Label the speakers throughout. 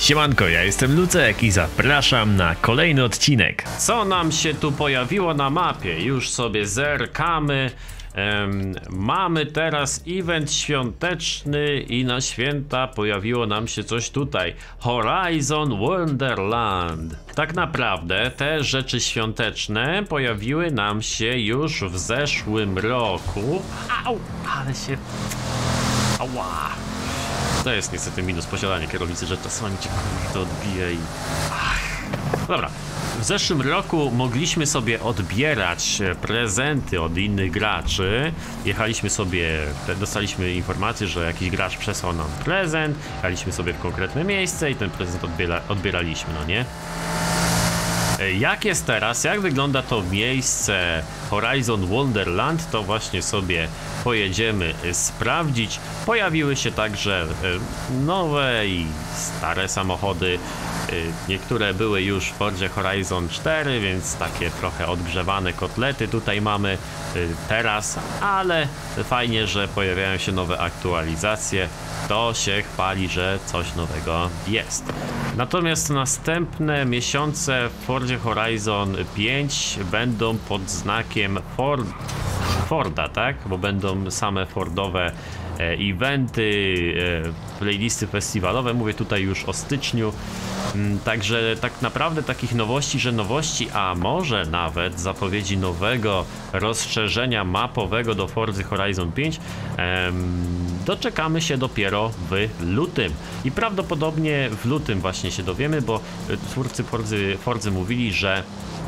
Speaker 1: Siemanko, ja jestem Lucek i zapraszam na kolejny odcinek. Co nam się tu pojawiło na mapie? Już sobie zerkamy. Mamy teraz event świąteczny i na święta pojawiło nam się coś tutaj. Horizon Wonderland. Tak naprawdę te rzeczy świąteczne pojawiły nam się już w zeszłym roku. Au, ale się... Ała. To jest niestety minus posiadania kierownicy, że czasami cię to odbije i... Dobra. W zeszłym roku mogliśmy sobie odbierać prezenty od innych graczy. Jechaliśmy sobie, dostaliśmy informację, że jakiś gracz przesłał nam prezent. Jechaliśmy sobie w konkretne miejsce i ten prezent odbieraliśmy, no nie? Jak jest teraz, jak wygląda to miejsce Horizon Wonderland, to właśnie sobie pojedziemy sprawdzić. Pojawiły się także nowe i stare samochody. Niektóre były już w Fordzie Horizon 4, więc takie trochę odgrzewane kotlety tutaj mamy teraz, ale fajnie, że pojawiają się nowe aktualizacje. To się chwali, że coś nowego jest. Natomiast następne miesiące w Fordzie Horizon 5 będą pod znakiem Forda, tak? Bo będą same Fordowe eventy, playlisty festiwalowe. Mówię tutaj już o styczniu. Także tak naprawdę takich nowości, że nowości, a może nawet zapowiedzi nowego rozszerzenia mapowego do Fordy Horizon 5 doczekamy się dopiero w lutym. I prawdopodobnie w lutym właśnie się dowiemy, bo twórcy Fordzy mówili, że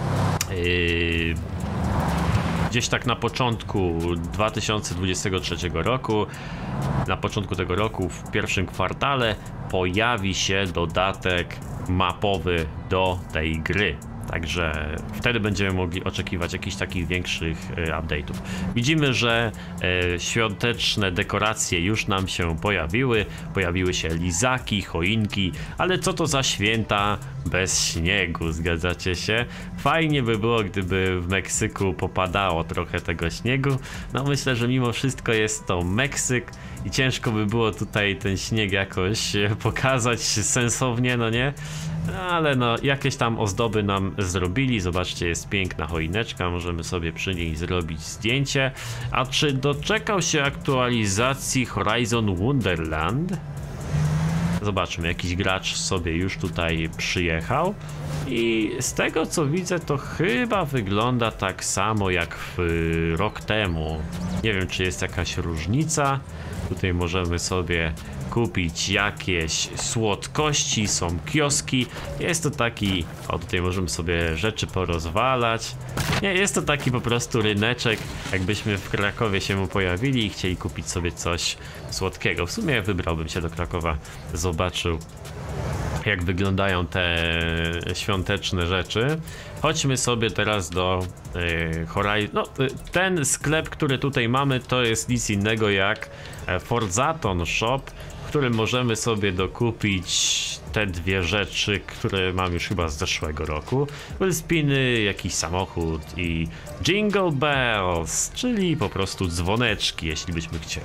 Speaker 1: gdzieś tak na początku 2023 roku, na początku tego roku, w pierwszym kwartale pojawi się dodatek mapowy do tej gry. Także wtedy będziemy mogli oczekiwać jakichś takich większych update'ów. Widzimy, że świąteczne dekoracje już nam się pojawiły. Pojawiły się lizaki, choinki, ale co to za święta bez śniegu, zgadzacie się? Fajnie by było, gdyby w Meksyku popadało trochę tego śniegu. No myślę, że mimo wszystko jest to Meksyk i ciężko by było tutaj ten śnieg jakoś pokazać sensownie, no nie? Ale no, jakieś tam ozdoby nam zrobili. Zobaczcie, jest piękna choineczka, możemy sobie przy niej zrobić zdjęcie. A czy doczekał się aktualizacji Horizon Wonderland? Zobaczmy, jakiś gracz sobie już tutaj przyjechał i z tego co widzę, to chyba wygląda tak samo jak rok temu. Nie wiem, czy jest jakaś różnica. Tutaj możemy sobie kupić jakieś słodkości, są kioski. Jest to taki, o tutaj możemy sobie rzeczy porozwalać. Nie, jest to taki po prostu ryneczek, jakbyśmy w Krakowie się mu pojawili i chcieli kupić sobie coś słodkiego. W sumie wybrałbym się do Krakowa, zobaczył jak wyglądają te świąteczne rzeczy. Chodźmy sobie teraz do Horizon. No, ten sklep, który tutaj mamy, to jest nic innego jak Forzaton Shop, w którym możemy sobie dokupić te dwie rzeczy, które mam już chyba z zeszłego roku. Wellspiny, jakiś samochód i Jingle Bells, czyli po prostu dzwoneczki, jeśli byśmy chcieli.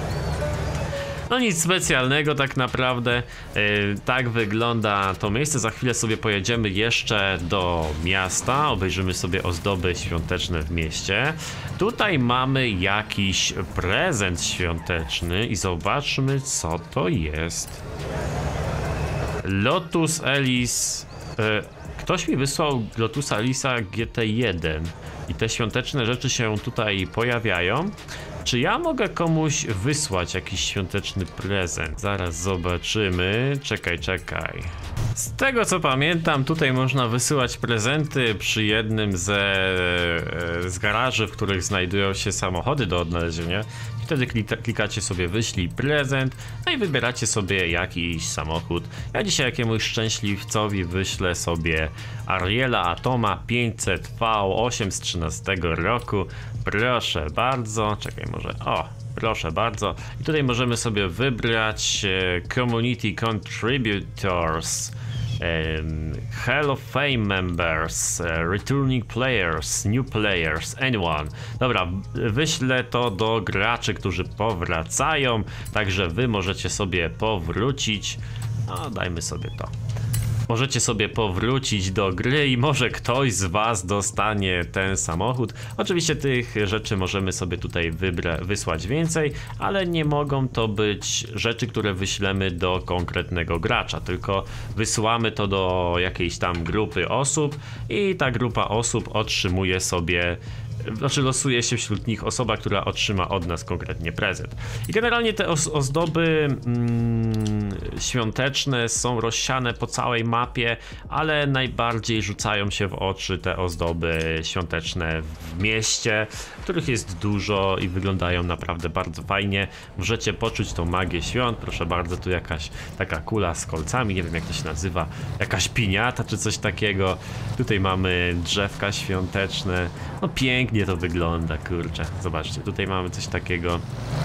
Speaker 1: No nic specjalnego tak naprawdę, tak wygląda to miejsce. Za chwilę sobie pojedziemy jeszcze do miasta, obejrzymy sobie ozdoby świąteczne w mieście. Tutaj mamy jakiś prezent świąteczny i zobaczmy co to jest. Lotus Elise, ktoś mi wysłał Lotusa Elisa GT1 i te świąteczne rzeczy się tutaj pojawiają. Czy ja mogę komuś wysłać jakiś świąteczny prezent? Zaraz zobaczymy. Czekaj. Z tego co pamiętam, tutaj można wysyłać prezenty przy jednym z garaży, w których znajdują się samochody do odnalezienia. I wtedy klikacie sobie wyślij prezent, no i wybieracie sobie jakiś samochód. Ja dzisiaj jakiemuś szczęśliwcowi wyślę sobie Ariela Atoma 500V8 z 13 roku. Proszę bardzo, czekaj może, o, proszę bardzo. I tutaj możemy sobie wybrać Community Contributors, Hall of Fame Members, Returning Players, New Players, Anyone. Dobra, wyślę to do graczy, którzy powracają, także wy możecie sobie powrócić. No, dajmy sobie to. Możecie sobie powrócić do gry i może ktoś z was dostanie ten samochód. Oczywiście tych rzeczy możemy sobie tutaj wysłać więcej, ale nie mogą to być rzeczy, które wyślemy do konkretnego gracza, tylko wysyłamy to do jakiejś tam grupy osób i ta grupa osób otrzymuje sobie, znaczy losuje się wśród nich osoba, która otrzyma od nas konkretnie prezent. I generalnie te ozdoby świąteczne są rozsiane po całej mapie, ale najbardziej rzucają się w oczy te ozdoby świąteczne w mieście, których jest dużo i wyglądają naprawdę bardzo fajnie. Możecie poczuć tą magię świąt. Proszę bardzo, tu jakaś taka kula z kolcami, nie wiem jak to się nazywa, jakaś piniata czy coś takiego. Tutaj mamy drzewka świąteczne. No pięknie to wygląda, kurczę. Zobaczcie, tutaj mamy coś takiego.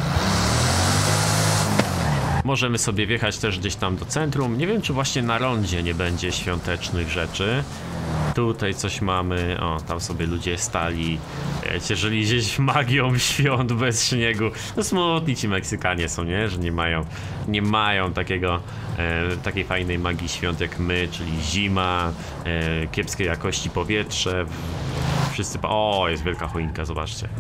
Speaker 1: Możemy sobie wjechać też gdzieś tam do centrum. Nie wiem, czy właśnie na rondzie nie będzie świątecznych rzeczy. Tutaj coś mamy. O, tam sobie ludzie stali. Cieszyli się magią świąt bez śniegu. No smutni ci Meksykanie są, nie? Że nie mają takiej fajnej magii świąt jak my, czyli zima, kiepskiej jakości powietrze. Wszyscy... O, jest wielka choinka, zobaczcie.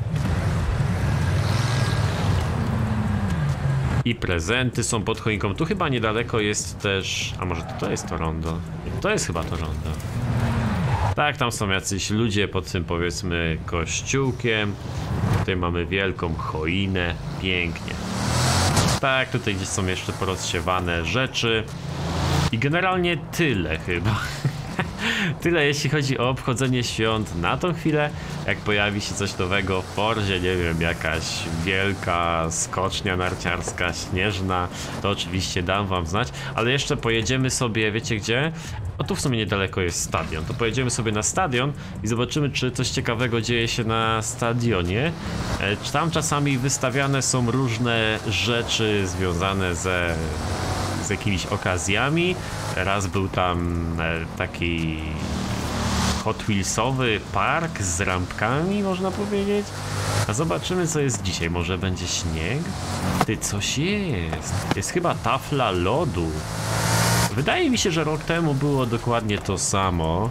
Speaker 1: I prezenty są pod choinką. Tu chyba niedaleko jest też... A może to jest to rondo? To jest chyba to rondo. Tak, tam są jacyś ludzie pod tym, powiedzmy, kościółkiem. Tutaj mamy wielką choinę. Pięknie. Tak, tutaj gdzieś są jeszcze porozsiewane rzeczy. I generalnie tyle chyba. Tyle jeśli chodzi o obchodzenie świąt na tą chwilę. Jak pojawi się coś nowego w Forzie, nie wiem, jakaś wielka skocznia narciarska, śnieżna, to oczywiście dam wam znać. Ale jeszcze pojedziemy sobie, wiecie gdzie? O, tu w sumie niedaleko jest stadion. To pojedziemy sobie na stadion i zobaczymy, czy coś ciekawego dzieje się na stadionie. Tam czasami wystawiane są różne rzeczy związane z jakimiś okazjami. Raz był tam taki Hot Wheelsowy park z rampkami, można powiedzieć. A zobaczymy, co jest dzisiaj. Może będzie śnieg? Ty, coś jest. Jest chyba tafla lodu. Wydaje mi się, że rok temu było dokładnie to samo.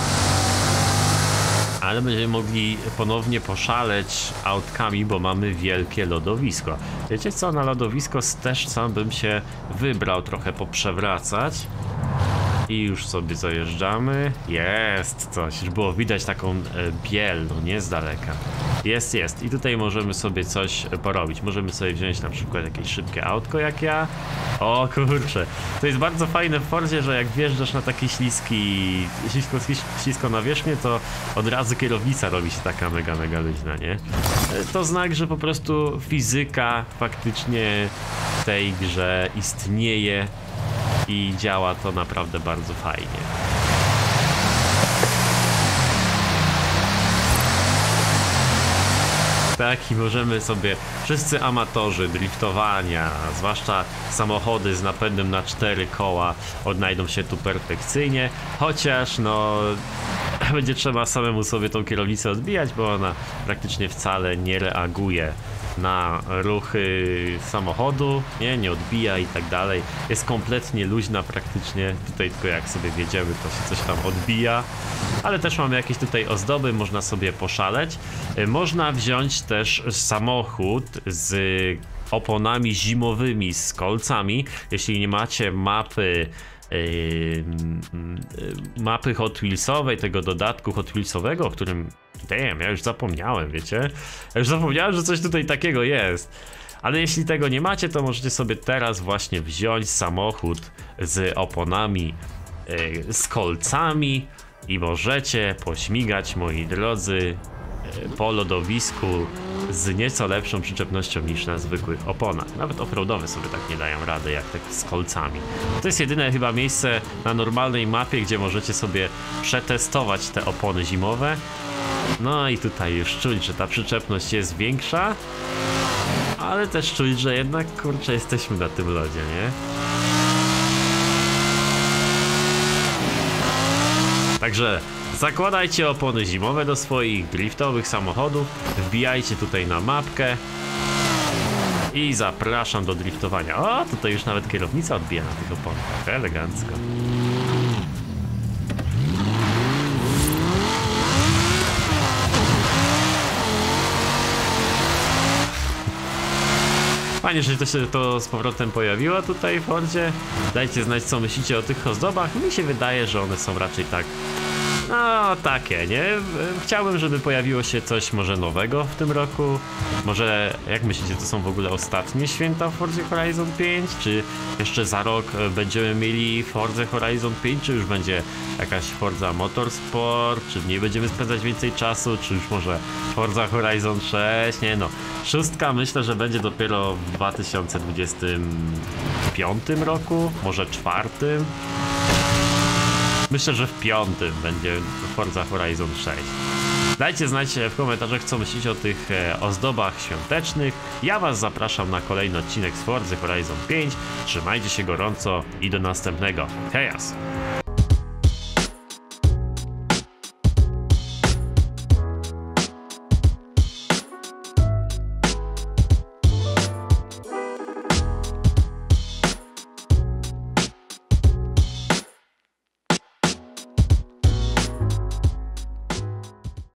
Speaker 1: Ale będziemy mogli ponownie poszaleć autkami, bo mamy wielkie lodowisko. Wiecie co, na lodowisko też sam bym się wybrał, trochę poprzewracać. I już sobie zajeżdżamy. Jest coś, już było widać taką biel, no nie z daleka. Jest. I tutaj możemy sobie coś porobić. Możemy sobie wziąć na przykład jakieś szybkie autko jak ja. O kurczę, to jest bardzo fajne w Forzie, że jak wjeżdżasz na taki ślisko nawierzchnię, to od razu kierownica robi się taka mega luźna, nie? To znak, że po prostu fizyka faktycznie w tej grze istnieje i działa to naprawdę bardzo fajnie. Tak, i możemy sobie, wszyscy amatorzy driftowania, zwłaszcza samochody z napędem na 4 koła, odnajdą się tu perfekcyjnie, chociaż no będzie trzeba samemu sobie tą kierownicę odbijać, bo ona praktycznie wcale nie reaguje na ruchy samochodu, nie odbija i tak dalej. Jest kompletnie luźna praktycznie. Tutaj tylko jak sobie wjedziemy, to się coś tam odbija. Ale też mamy jakieś tutaj ozdoby, można sobie poszaleć. Można wziąć też samochód z oponami zimowymi, z kolcami. Jeśli nie macie mapy Hot Wheelsowej, tego dodatku Hot Wheelsowego, o którym ja już zapomniałem, wiecie? Ja już zapomniałem, że coś tutaj takiego jest. Ale jeśli tego nie macie, to możecie sobie teraz właśnie wziąć samochód z oponami, z kolcami i możecie pośmigać, moi drodzy, po lodowisku z nieco lepszą przyczepnością niż na zwykłych oponach. Nawet offroadowe sobie tak nie dają rady jak tak z kolcami. To jest jedyne chyba miejsce na normalnej mapie, gdzie możecie sobie przetestować te opony zimowe. No i tutaj już czuć, że ta przyczepność jest większa, ale też czuć, że jednak kurczę jesteśmy na tym lodzie, nie? Także zakładajcie opony zimowe do swoich driftowych samochodów, wbijajcie tutaj na mapkę I zapraszam do driftowania. O, tutaj już nawet kierownica odbija na tych oponach. Elegancko. Fajnie, że się to z powrotem pojawiło tutaj w Fordzie. Dajcie znać, co myślicie o tych ozdobach. Mi się wydaje, że one są raczej tak... No, takie, nie? Chciałbym, żeby pojawiło się coś może nowego w tym roku. Może, jak myślicie, to są w ogóle ostatnie święta w Forzie Horizon 5? Czy jeszcze za rok będziemy mieli Forza Horizon 5? Czy już będzie jakaś Forza Motorsport? Czy w niej będziemy spędzać więcej czasu? Czy już może Forza Horizon 6? Nie no. Szóstka myślę, że będzie dopiero w 2025 roku? Może czwartym? Myślę, że w piątym będzie Forza Horizon 6. Dajcie znać w komentarzach, co myślicie o tych ozdobach świątecznych. Ja was zapraszam na kolejny odcinek z Forza Horizon 5. Trzymajcie się gorąco i do następnego. Hejas!